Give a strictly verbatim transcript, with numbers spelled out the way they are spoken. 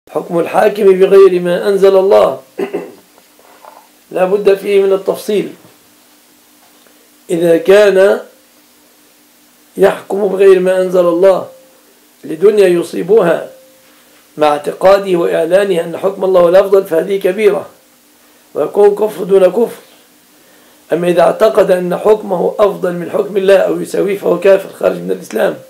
حكم الحاكم بغير ما أنزل الله لا بد فيه من التفصيل. إذا كان يحكم بغير ما أنزل الله لدنيا يصيبها مع اعتقاده وإعلانه أن حكم الله هو الأفضل فهذه كبيرة ويكون كفر دون كفر. أما إذا اعتقد أن حكمه أفضل من حكم الله أو يساويه فهو كافر خارج من الإسلام.